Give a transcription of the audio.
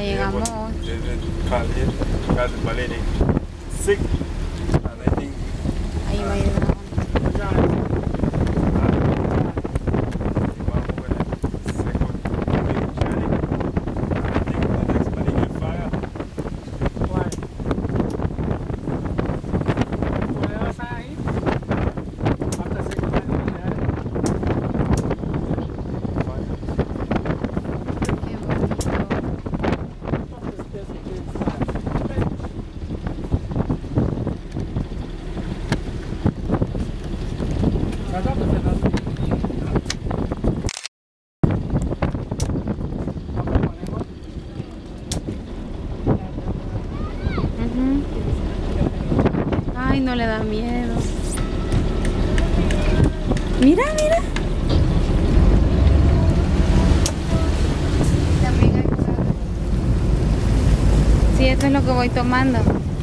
llegamos. Ahí va a ir una. Ay, no le da miedo. Mira, mira. Sí, esto es lo que voy tomando.